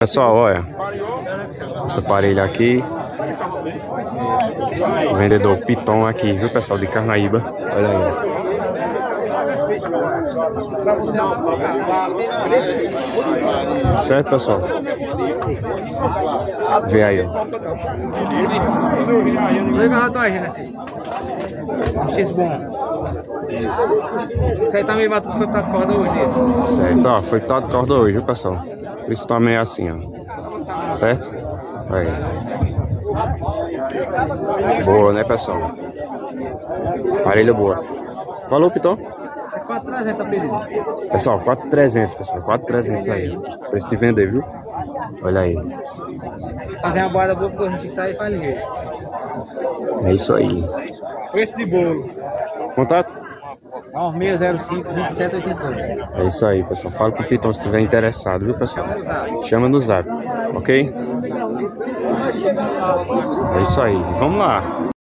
Pessoal, olha, essa parelha aqui, o vendedor Piton aqui, viu pessoal, de Carnaíba, olha aí. Certo, pessoal? Vê aí, ó. Isso aí também vai tudo foi botado corda hoje. Certo, ó, foi botado corda hoje, viu pessoal? Por isso tá meio assim, ó. Certo? Aí. Boa, né, pessoal? Parelha boa. Valeu, Piton? 4.300 a pedido. Pessoal, 4.300, pessoal. 4.300 aí. Preço de vender, viu? Olha aí. Fazer uma boada boa pra gente sair e faz ligeiro. É isso aí. Preço de bolo. Contato? 9605-2782. É isso aí, pessoal. Fala com o Piton se estiver interessado, viu, pessoal? Chama no zap, ok? É isso aí. Vamos lá.